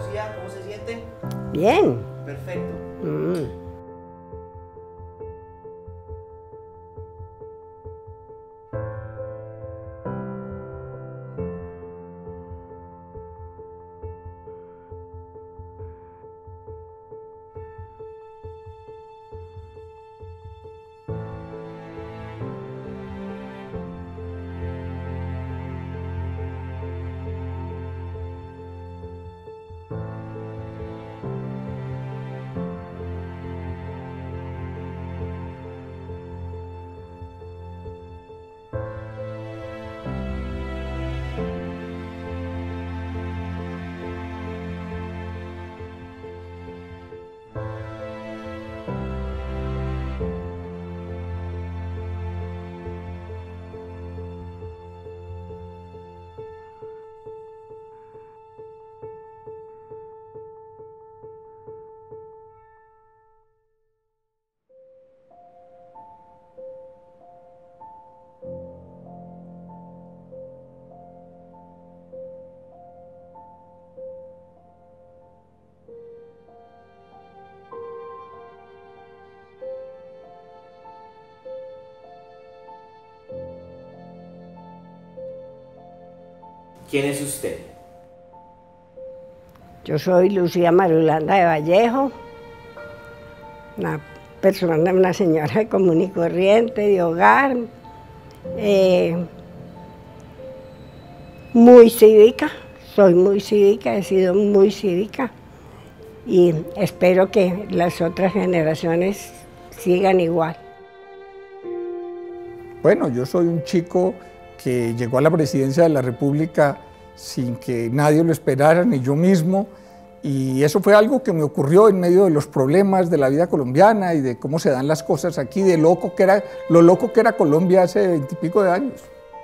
Lucía, ¿cómo se siente? Bien. Perfecto. ¿Quién es usted? Yo soy Lucía Marulanda de Vallejo, una persona, una señora común y corriente, de hogar, muy cívica, soy muy cívica, he sido muy cívica y espero que las otras generaciones sigan igual. Bueno, yo soy un chico que llegó a la presidencia de la República sin que nadie lo esperara, ni yo mismo, y eso fue algo que me ocurrió en medio de los problemas de la vida colombiana y de cómo se dan las cosas aquí, de lo loco que era Colombia hace 20 y pico de años.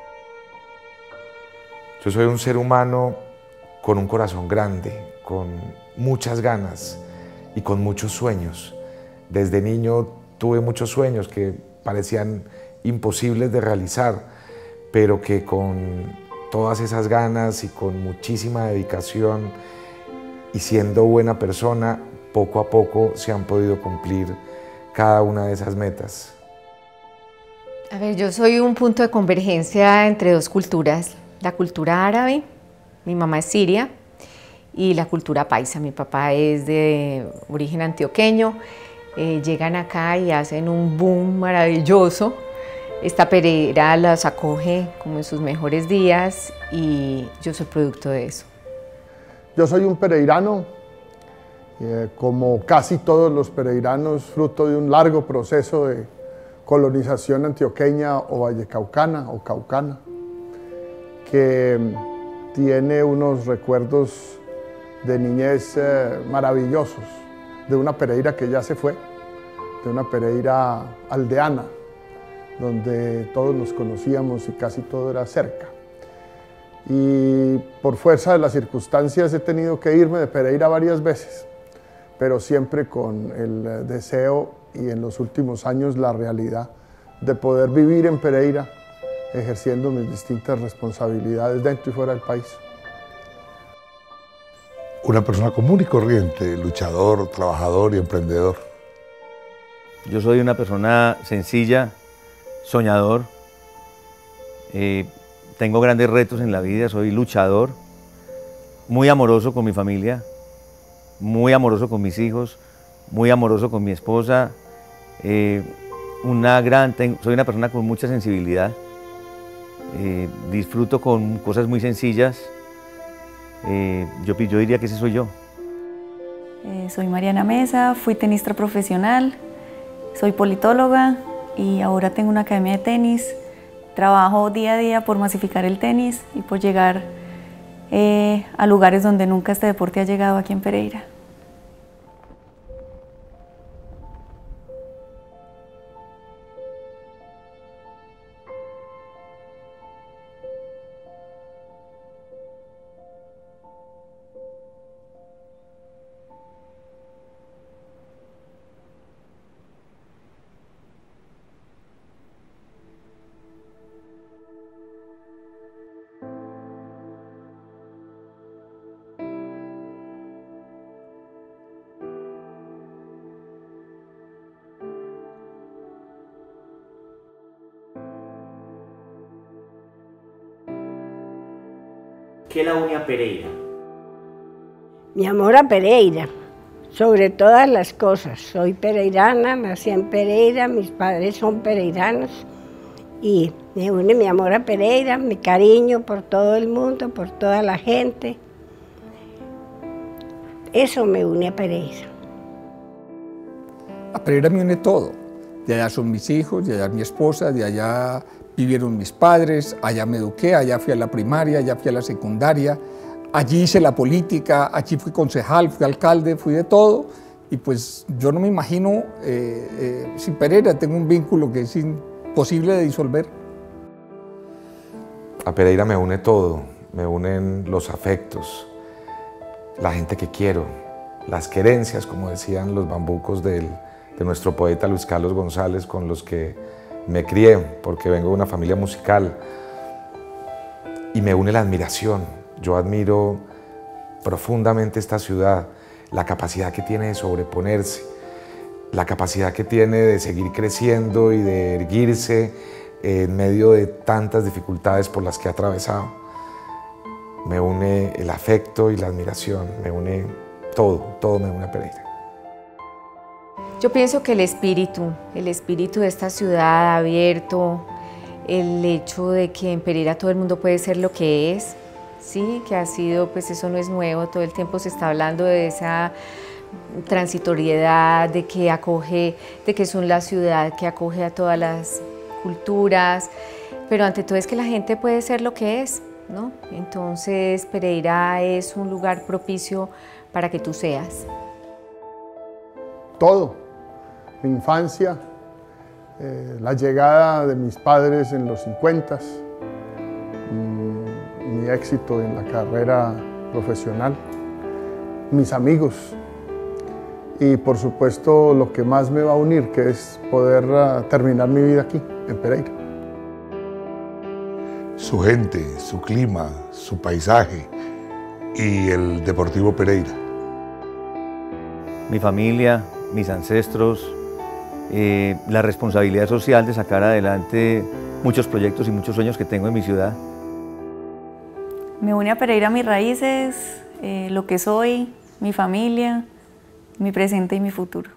Yo soy un ser humano con un corazón grande, con muchas ganas y con muchos sueños. Desde niño tuve muchos sueños que parecían imposibles de realizar, pero que con todas esas ganas y con muchísima dedicación y siendo buena persona, poco a poco se han podido cumplir cada una de esas metas. A ver, yo soy un punto de convergencia entre dos culturas, la cultura árabe, mi mamá es siria, y la cultura paisa, mi papá es de origen antioqueño, llegan acá y hacen un boom maravilloso. Esta Pereira las acoge como en sus mejores días y yo soy producto de eso. Yo soy un pereirano, como casi todos los pereiranos, fruto de un largo proceso de colonización antioqueña o vallecaucana o caucana, que tiene unos recuerdos de niñez maravillosos, de una Pereira que ya se fue, de una Pereira aldeana, donde todos nos conocíamos y casi todo era cerca. Y por fuerza de las circunstancias he tenido que irme de Pereira varias veces, pero siempre con el deseo y en los últimos años la realidad de poder vivir en Pereira, ejerciendo mis distintas responsabilidades dentro y fuera del país. Una persona común y corriente, luchador, trabajador y emprendedor. Yo soy una persona sencilla, soñador, tengo grandes retos en la vida, soy luchador, muy amoroso con mi familia, muy amoroso con mis hijos, muy amoroso con mi esposa, soy una persona con mucha sensibilidad, disfruto con cosas muy sencillas, yo diría que ese soy yo. Soy Mariana Mesa, fui tenista profesional, soy politóloga y ahora tengo una academia de tenis. Trabajo día a día por masificar el tenis y por llegar a lugares donde nunca este deporte ha llegado aquí en Pereira. ¿Qué la une a Pereira? Mi amor a Pereira, sobre todas las cosas. Soy pereirana, nací en Pereira, mis padres son pereiranos y me une mi amor a Pereira, mi cariño por todo el mundo, por toda la gente. Eso me une a Pereira. A Pereira me une todo. De allá son mis hijos, de allá mi esposa, de allá vivieron mis padres, allá me eduqué, allá fui a la primaria, allá fui a la secundaria, allí hice la política, allí fui concejal, fui alcalde, fui de todo. Y pues yo no me imagino sin Pereira, tengo un vínculo que es imposible de disolver. A Pereira me une todo, me unen los afectos, la gente que quiero, las querencias, como decían los bambucos de nuestro poeta Luis Carlos González, con los que me crié, porque vengo de una familia musical. Y me une la admiración. Yo admiro profundamente esta ciudad, la capacidad que tiene de sobreponerse, la capacidad que tiene de seguir creciendo y de erguirse en medio de tantas dificultades por las que ha atravesado. Me une el afecto y la admiración, me une todo me une a Pereira. Yo pienso que el espíritu de esta ciudad abierto, el hecho de que en Pereira todo el mundo puede ser lo que es, sí, que ha sido, pues eso no es nuevo, todo el tiempo se está hablando de esa transitoriedad, de que acoge, de que es la ciudad que acoge a todas las culturas, pero ante todo es que la gente puede ser lo que es, ¿no? Entonces Pereira es un lugar propicio para que tú seas. Todo. Mi infancia, la llegada de mis padres en los 50, mi éxito en la carrera profesional, mis amigos y por supuesto lo que más me va a unir, que es poder terminar mi vida aquí, en Pereira. Su gente, su clima, su paisaje y el Deportivo Pereira. Mi familia, mis ancestros, la responsabilidad social de sacar adelante muchos proyectos y muchos sueños que tengo en mi ciudad. Me une a Pereira mis raíces, lo que soy, mi familia, mi presente y mi futuro.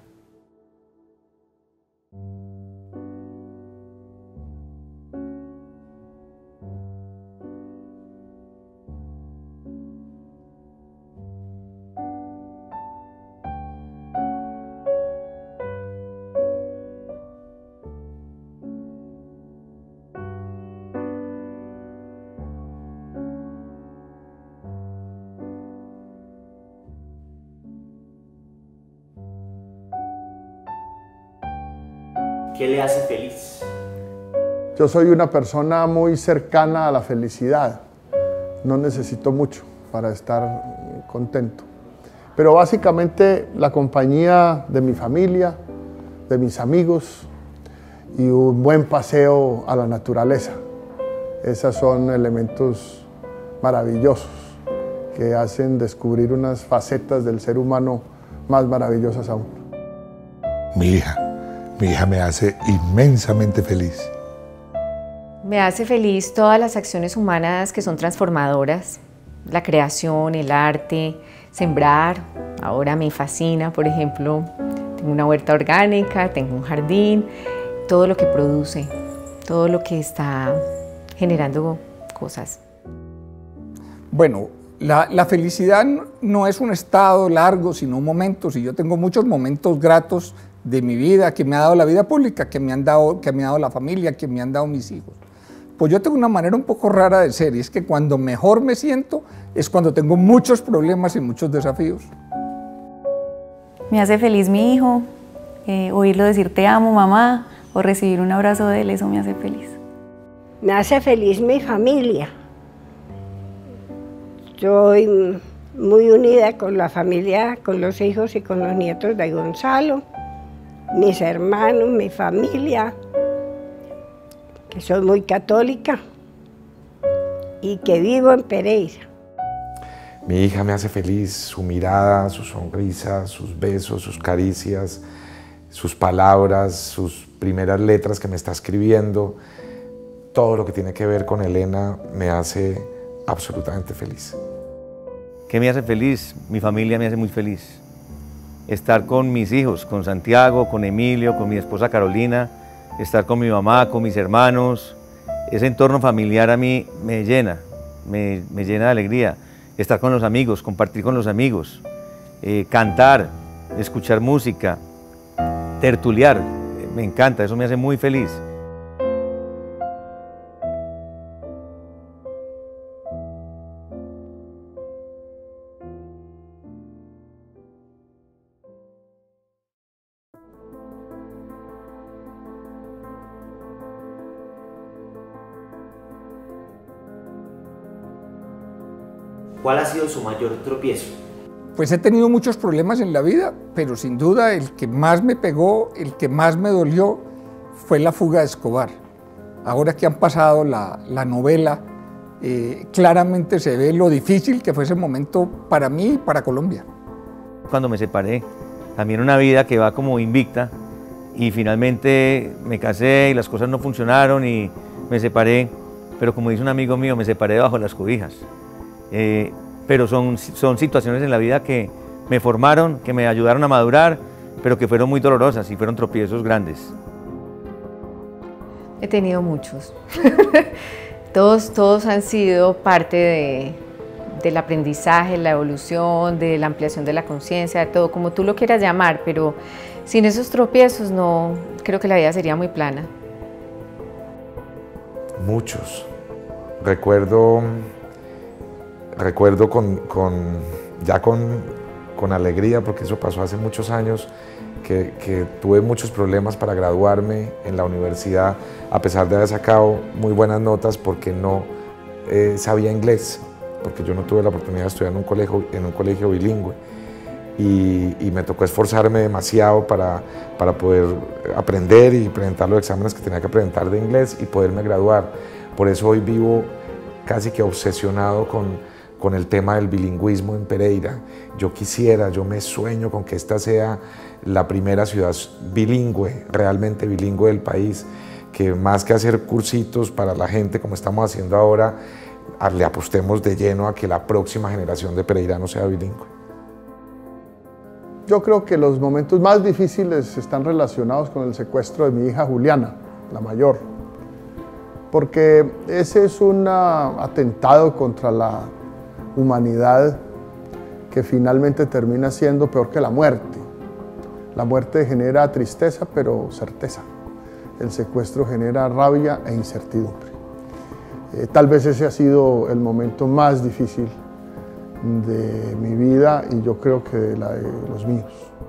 ¿Qué le hace feliz? Yo soy una persona muy cercana a la felicidad. No necesito mucho para estar contento. Pero básicamente la compañía de mi familia, de mis amigos y un buen paseo a la naturaleza. Esos son elementos maravillosos que hacen descubrir unas facetas del ser humano más maravillosas aún. Mi hija me hace inmensamente feliz. Me hace feliz todas las acciones humanas que son transformadoras, la creación, el arte, sembrar. Ahora me fascina, por ejemplo, tengo una huerta orgánica, tengo un jardín, todo lo que produce, todo lo que está generando cosas. Bueno, la felicidad no es un estado largo, sino momentos, y yo tengo muchos momentos gratos de mi vida, que me ha dado la vida pública, que me ha dado la familia, que me han dado mis hijos. Pues yo tengo una manera un poco rara de ser, y es que cuando mejor me siento es cuando tengo muchos problemas y muchos desafíos. Me hace feliz mi hijo, oírlo decir te amo mamá o recibir un abrazo de él, eso me hace feliz. Me hace feliz mi familia. Estoy muy unida con la familia, con los hijos y con los nietos de Gonzalo, mis hermanos, mi familia, que soy muy católica y que vivo en Pereira. Mi hija me hace feliz, su mirada, su sonrisa, sus besos, sus caricias, sus palabras, sus primeras letras que me está escribiendo. Todo lo que tiene que ver con Elena me hace absolutamente feliz. ¿Qué me hace feliz? Mi familia me hace muy feliz. Estar con mis hijos, con Santiago, con Emilio, con mi esposa Carolina, estar con mi mamá, con mis hermanos. Ese entorno familiar a mí me llena de alegría. Estar con los amigos, compartir con los amigos, cantar, escuchar música, tertuliar, me encanta, eso me hace muy feliz. ¿Cuál ha sido su mayor tropiezo? Pues he tenido muchos problemas en la vida, pero sin duda el que más me pegó, el que más me dolió, fue la fuga de Escobar. Ahora que han pasado la novela, claramente se ve lo difícil que fue ese momento para mí y para Colombia. Cuando me separé, también una vida que va como invicta, y finalmente me casé y las cosas no funcionaron y me separé, pero como dice un amigo mío, me separé bajo las cobijas. Pero son situaciones en la vida que me formaron, que me ayudaron a madurar, pero que fueron muy dolorosas y fueron tropiezos grandes. He tenido muchos. Todos han sido parte del aprendizaje, la evolución, de la ampliación de la conciencia, de todo, como tú lo quieras llamar, pero sin esos tropiezos no, creo que la vida sería muy plana. Muchos. Recuerdo con alegría, porque eso pasó hace muchos años, que tuve muchos problemas para graduarme en la universidad, a pesar de haber sacado muy buenas notas, porque no sabía inglés, porque yo no tuve la oportunidad de estudiar en un colegio bilingüe. Y me tocó esforzarme demasiado para poder aprender y presentar los exámenes que tenía que presentar de inglés y poderme graduar. Por eso hoy vivo casi que obsesionado con el tema del bilingüismo en Pereira. Yo me sueño con que esta sea la primera ciudad bilingüe, realmente bilingüe del país, que más que hacer cursitos para la gente como estamos haciendo ahora, le apostemos de lleno a que la próxima generación de pereiranos sea bilingüe. Yo creo que los momentos más difíciles están relacionados con el secuestro de mi hija Juliana, la mayor, porque ese es un atentado contra la humanidad que finalmente termina siendo peor que la muerte. La muerte genera tristeza, pero certeza. El secuestro genera rabia e incertidumbre. Tal vez ese ha sido el momento más difícil de mi vida y yo creo que de la de los míos.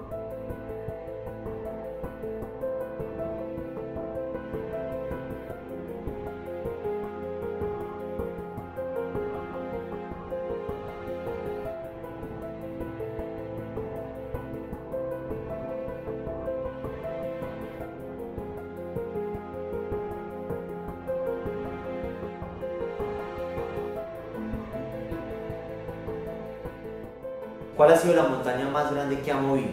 ¿Cuál ha sido la montaña más grande que ha movido?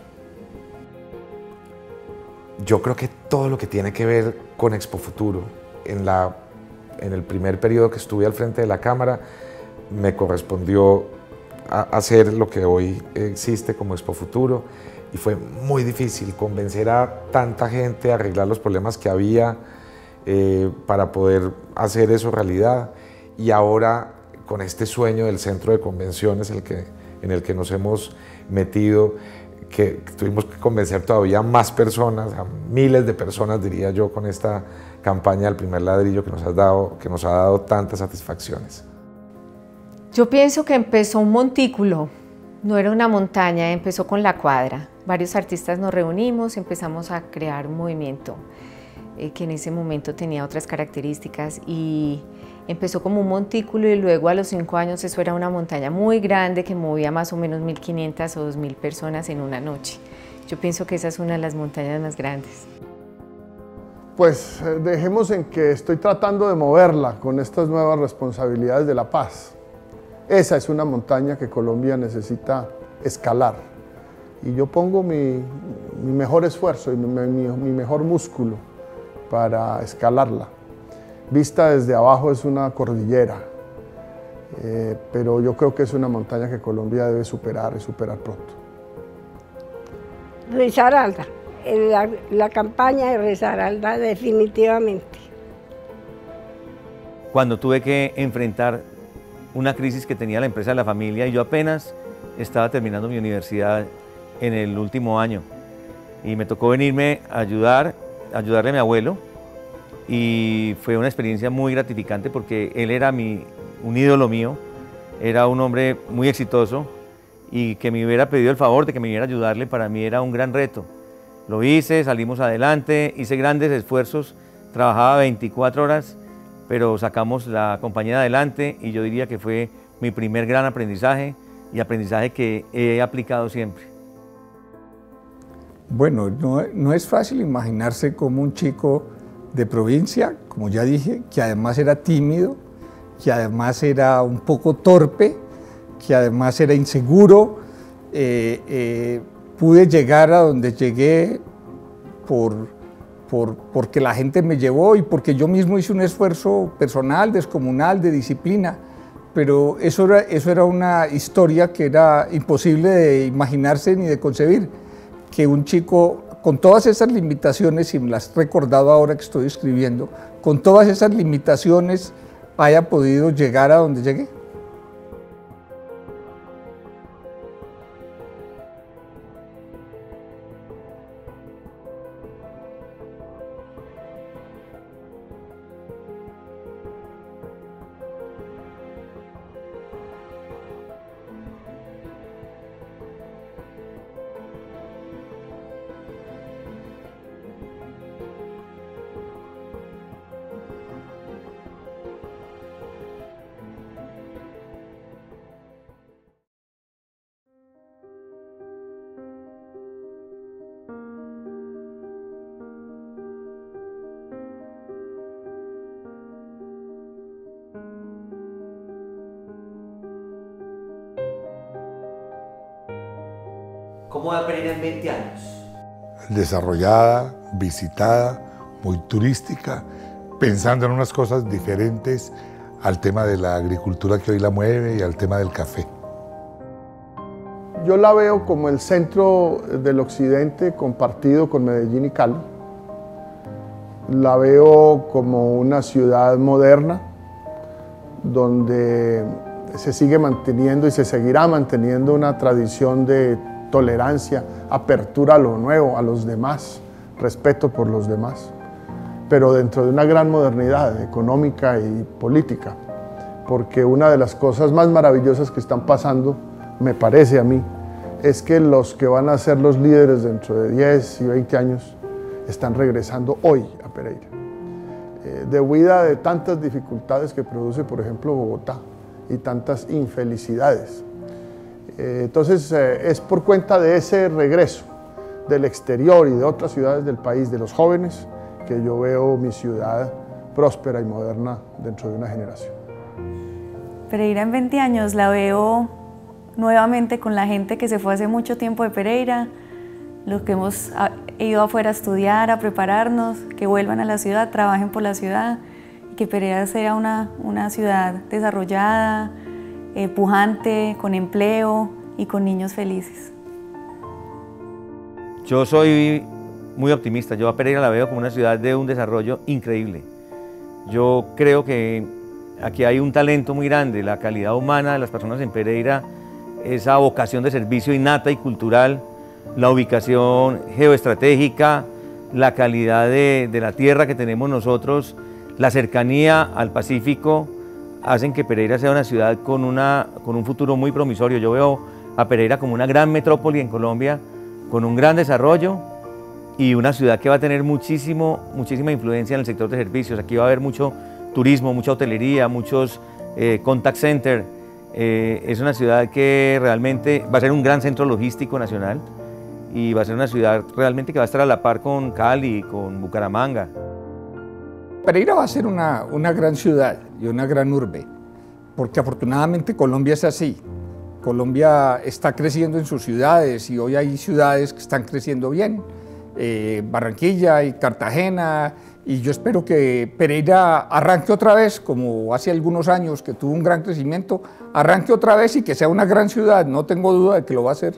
Yo creo que todo lo que tiene que ver con Expo Futuro, en el primer periodo que estuve al frente de la Cámara, me correspondió hacer lo que hoy existe como Expo Futuro, y fue muy difícil convencer a tanta gente a arreglar los problemas que había para poder hacer eso realidad. Y ahora, con este sueño del centro de convenciones en el que nos hemos metido, que tuvimos que convencer todavía más personas, a miles de personas, diría yo, con esta campaña del primer ladrillo que nos ha dado tantas satisfacciones. Yo pienso que empezó un montículo, no era una montaña, empezó con la cuadra. Varios artistas nos reunimos, empezamos a crear un movimiento que en ese momento tenía otras características y empezó como un montículo y luego a los 5 años eso era una montaña muy grande que movía más o menos 1.500 o 2.000 personas en una noche. Yo pienso que esa es una de las montañas más grandes. Pues dejemos en que estoy tratando de moverla con estas nuevas responsabilidades de la paz. Esa es una montaña que Colombia necesita escalar. Y yo pongo mi mejor esfuerzo y mi mejor músculo para escalarla. Vista desde abajo es una cordillera, pero yo creo que es una montaña que Colombia debe superar y superar pronto. Risaralda, la campaña de Risaralda definitivamente. Cuando tuve que enfrentar una crisis que tenía la empresa de la familia y yo apenas estaba terminando mi universidad en el último año y me tocó venirme a ayudarle a mi abuelo y fue una experiencia muy gratificante porque él era un ídolo mío, era un hombre muy exitoso y que me hubiera pedido el favor de que me viniera a ayudarle para mí era un gran reto. Lo hice, salimos adelante, hice grandes esfuerzos, trabajaba 24 horas, pero sacamos la compañía adelante y yo diría que fue mi primer gran aprendizaje y aprendizaje que he aplicado siempre. Bueno, no es fácil imaginarse como un chico de provincia, como ya dije, que además era tímido, que además era un poco torpe, que además era inseguro. Pude llegar a donde llegué porque la gente me llevó y porque yo mismo hice un esfuerzo personal, descomunal, de disciplina, pero eso era una historia que era imposible de imaginarse ni de concebir, que un chico con todas esas limitaciones, y me las he recordado ahora que estoy escribiendo, con todas esas limitaciones haya podido llegar a donde llegué. ¿Cómo va Pereira en 20 años? Desarrollada, visitada, muy turística, pensando en unas cosas diferentes al tema de la agricultura que hoy la mueve y al tema del café. Yo la veo como el centro del occidente compartido con Medellín y Cali. La veo como una ciudad moderna donde se sigue manteniendo y se seguirá manteniendo una tradición de tolerancia, apertura a lo nuevo, a los demás, respeto por los demás, pero dentro de una gran modernidad económica y política, porque una de las cosas más maravillosas que están pasando, me parece a mí, es que los que van a ser los líderes dentro de 10 y 20 años están regresando hoy a Pereira, de huida de tantas dificultades que produce, por ejemplo, Bogotá, y tantas infelicidades. Entonces es por cuenta de ese regreso del exterior y de otras ciudades del país, de los jóvenes, que yo veo mi ciudad próspera y moderna dentro de una generación. Pereira en 20 años la veo nuevamente con la gente que se fue hace mucho tiempo de Pereira, los que hemos ido afuera a estudiar, a prepararnos, que vuelvan a la ciudad, trabajen por la ciudad, y que Pereira sea una ciudad desarrollada, pujante, con empleo y con niños felices. Yo soy muy optimista, yo a Pereira la veo como una ciudad de un desarrollo increíble. Yo creo que aquí hay un talento muy grande, la calidad humana de las personas en Pereira, esa vocación de servicio innata y cultural, la ubicación geoestratégica, la calidad de la tierra que tenemos nosotros, la cercanía al Pacífico, hacen que Pereira sea una ciudad con un futuro muy promisorio. Yo veo a Pereira como una gran metrópoli en Colombia, con un gran desarrollo y una ciudad que va a tener muchísima influencia en el sector de servicios. Aquí va a haber mucho turismo, mucha hotelería, muchos contact center. Es una ciudad que realmente va a ser un gran centro logístico nacional y va a ser una ciudad realmente que va a estar a la par con Cali, con Bucaramanga. Pereira va a ser una gran ciudad y una gran urbe, porque afortunadamente Colombia es así. Colombia está creciendo en sus ciudades y hoy hay ciudades que están creciendo bien. Barranquilla y Cartagena, y yo espero que Pereira arranque otra vez, como hace algunos años que tuvo un gran crecimiento, arranque otra vez y que sea una gran ciudad, no tengo duda de que lo va a hacer.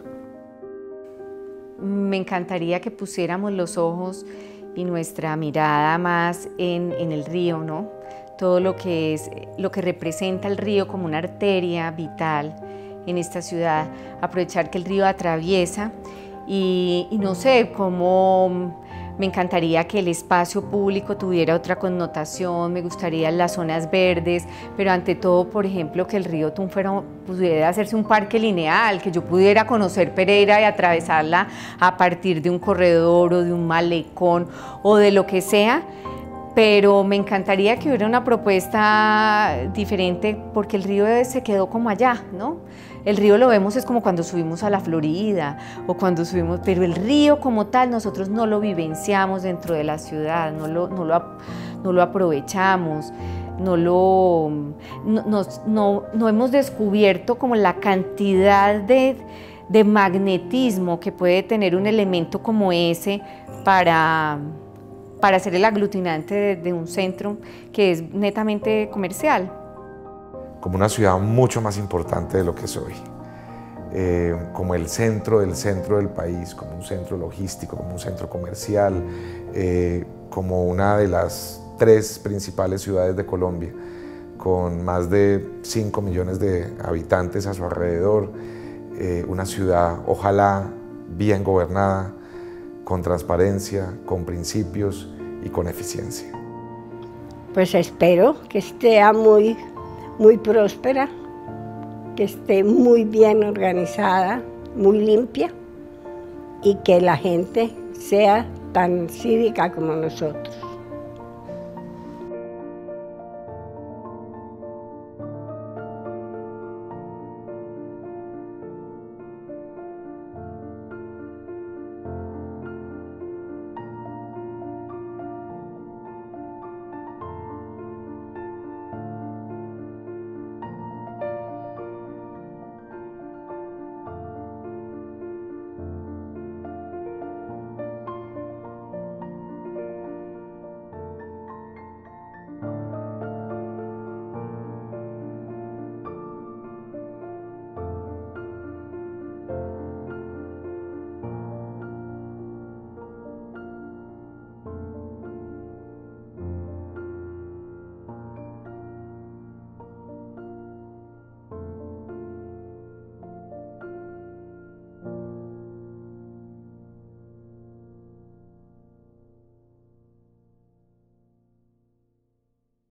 Me encantaría que pusiéramos los ojos y nuestra mirada más en el río, ¿no? Todo lo que representa el río como una arteria vital en esta ciudad, aprovechar que el río atraviesa y no sé, cómo me encantaría que el espacio público tuviera otra connotación, me gustaría las zonas verdes, pero ante todo, por ejemplo, que el río Tunfero pudiera hacerse un parque lineal, que yo pudiera conocer Pereira y atravesarla a partir de un corredor o de un malecón o de lo que sea, pero me encantaría que hubiera una propuesta diferente porque el río se quedó como allá, ¿no? El río lo vemos es como cuando subimos a la Florida o cuando subimos, pero el río como tal nosotros no lo vivenciamos dentro de la ciudad, no lo aprovechamos, no hemos descubierto como la cantidad de magnetismo que puede tener un elemento como ese para ser el aglutinante de un centro que es netamente comercial. Como una ciudad mucho más importante de lo que soy, como el centro del país, como un centro logístico, como un centro comercial, como una de las 3 principales ciudades de Colombia, con más de 5 millones de habitantes a su alrededor, una ciudad ojalá bien gobernada, con transparencia, con principios y con eficiencia. Pues espero que esté muy próspera, que esté muy bien organizada, muy limpia y que la gente sea tan cívica como nosotros.